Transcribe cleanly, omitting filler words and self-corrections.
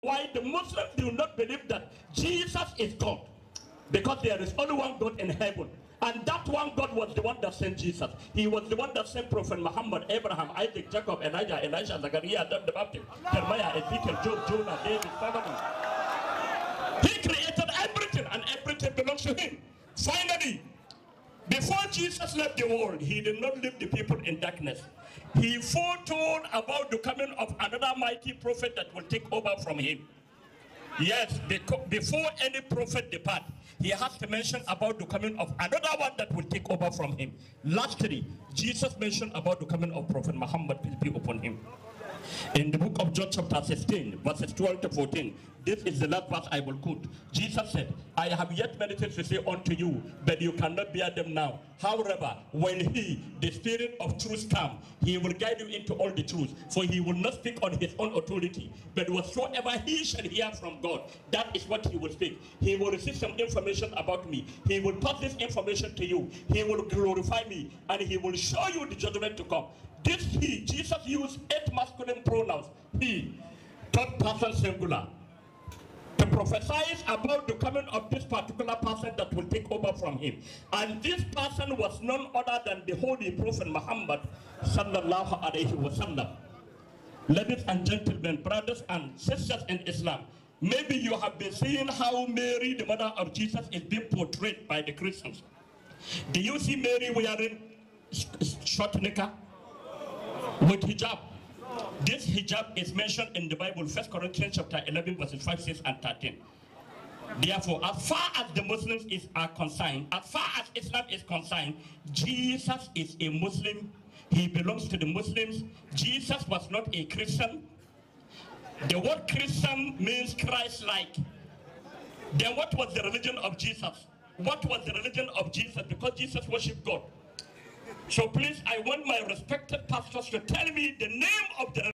why the Muslims do not believe that Jesus is God. Because there is only one God in heaven. And that one God was the one that sent Jesus. He was the one that sent Prophet Muhammad, Abraham, Isaac, Jacob, Elijah, Zachariah, John the Baptist, Jeremiah, Ezekiel, Job, Jonah, David, family. He created everything, and everything belongs to him. Finally, before Jesus left the world, he did not leave the people in darkness. He foretold about the coming of another mighty prophet that will take over from him. Yes, before any prophet depart, he has to mention about the coming of another one that will take over from him. Lastly, Jesus mentioned about the coming of Prophet Muhammad, peace be upon him. In the book of John chapter 16, verses 12 to 14, this is the last verse I will quote. Jesus said, I have yet many things to say unto you, but you cannot bear them now. However, when he, the Spirit of truth, comes, he will guide you into all the truth. For he will not speak on his own authority, but whatsoever he shall hear from God, that is what he will speak. He will receive some information about me. He will pass this information to you. He will glorify me, and he will show you the judgment to come. This he, Jesus used 8 masculine pronouns. He, third person singular, to prophesy about the coming of this particular person that will take over from him. And this person was none other than the Holy Prophet Muhammad sallallahu alaihi wasallam. Ladies and gentlemen, brothers and sisters in Islam, maybe you have been seeing how Mary, the mother of Jesus, is being portrayed by the Christians. Do you see Mary wearing short knicker with hijab? This hijab is mentioned in the Bible, 1 Corinthians chapter 11, verses 5, 6, and 13. Therefore, as far as the Muslims are concerned, as far as Islam is concerned, Jesus is a Muslim. He belongs to the Muslims. Jesus was not a Christian. The word Christian means Christ-like. Then what was the religion of Jesus? What was the religion of Jesus? Because Jesus worshipped God. So please, I want my respected pastors to tell me the name of the